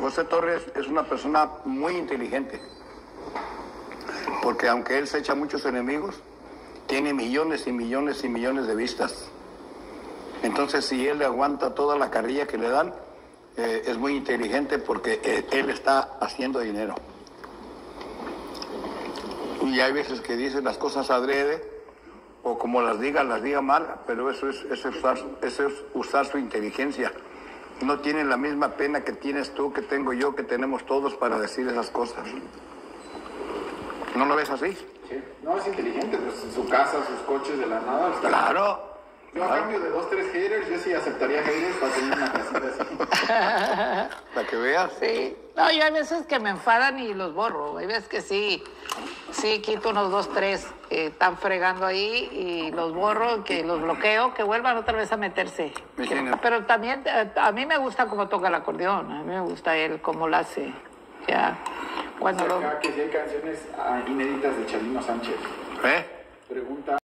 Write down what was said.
José Torres es una persona muy inteligente, porque aunque él se echa muchos enemigos, tiene millones y millones y millones de vistas. Entonces, si él le aguanta toda la carrilla que le dan, es muy inteligente porque él está haciendo dinero. Y hay veces que dice las cosas adrede, o como las diga mal, pero eso es usar su inteligencia. No tiene la misma pena que tienes tú, que tengo yo, que tenemos todos para decir esas cosas. ¿No lo ves así? Sí. No, es inteligente, pues en su casa, sus coches de la nada. Está... Claro. Yo a cambio de 2, 3 haters, yo sí aceptaría haters para tener una casita así. Para que veas. Sí. No, yo hay veces que me enfadan y los borro. Hay veces que sí quito unos 2, 3 que están fregando ahí y los borro, que los bloqueo, que vuelvan otra vez a meterse. Pero también a mí me gusta cómo toca el acordeón, a mí me gusta él cómo lo hace. Ya. Cuando que si hay canciones inéditas de Chalino Sánchez. ¿Eh? Pregunta.